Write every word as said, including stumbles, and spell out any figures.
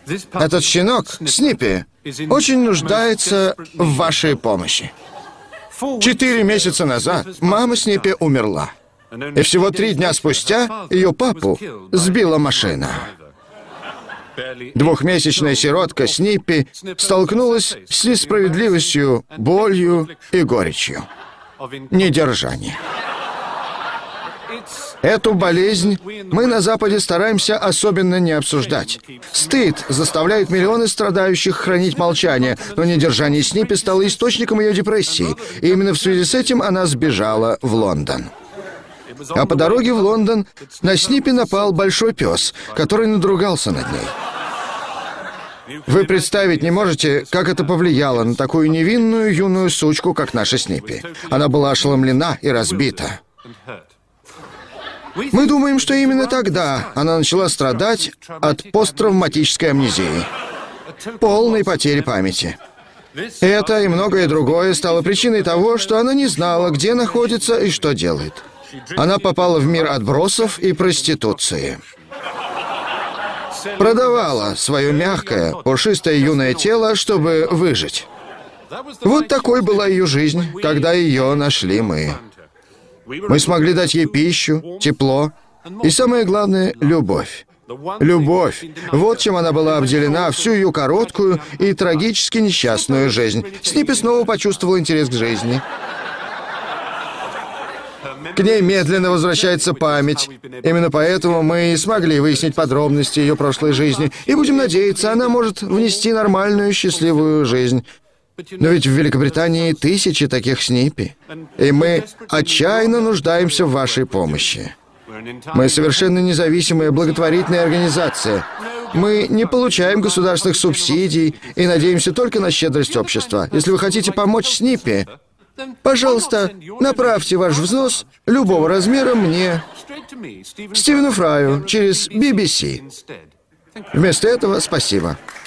Этот щенок, Сниппи, очень нуждается в вашей помощи. Четыре месяца назад мама Сниппи умерла. И всего три дня спустя ее папу сбила машина. Двухмесячная сиротка Сниппи столкнулась с несправедливостью, болью и горечью. Недержание. Эту болезнь мы на Западе стараемся особенно не обсуждать. Стыд заставляет миллионы страдающих хранить молчание, но недержание Сниппи стало источником ее депрессии. И именно в связи с этим она сбежала в Лондон. А по дороге в Лондон на Сниппи напал большой пес, который надругался над ней. Вы представить не можете, как это повлияло на такую невинную юную сучку, как наша Сниппи. Она была ошеломлена и разбита. Мы думаем, что именно тогда она начала страдать от посттравматической амнезии, полной потери памяти. Это и многое другое стало причиной того, что она не знала, где находится и что делает. Она попала в мир отбросов и проституции. Продавала свое мягкое, пушистое юное тело, чтобы выжить. Вот такой была ее жизнь, когда ее нашли мы. Мы смогли дать ей пищу, тепло и, самое главное, любовь. Любовь. Вот чем она была обделена всю ее короткую и трагически несчастную жизнь. Сниппи снова почувствовал интерес к жизни. К ней медленно возвращается память. Именно поэтому мы и смогли выяснить подробности ее прошлой жизни. И будем надеяться, она может внести нормальную, счастливую жизнь. Но ведь в Великобритании тысячи таких Сниппи. И мы отчаянно нуждаемся в вашей помощи. Мы совершенно независимая благотворительная организация. Мы не получаем государственных субсидий и надеемся только на щедрость общества. Если вы хотите помочь Сниппи, пожалуйста, направьте ваш взнос любого размера мне, Стивену Фраю, через би би си. Вместо этого спасибо.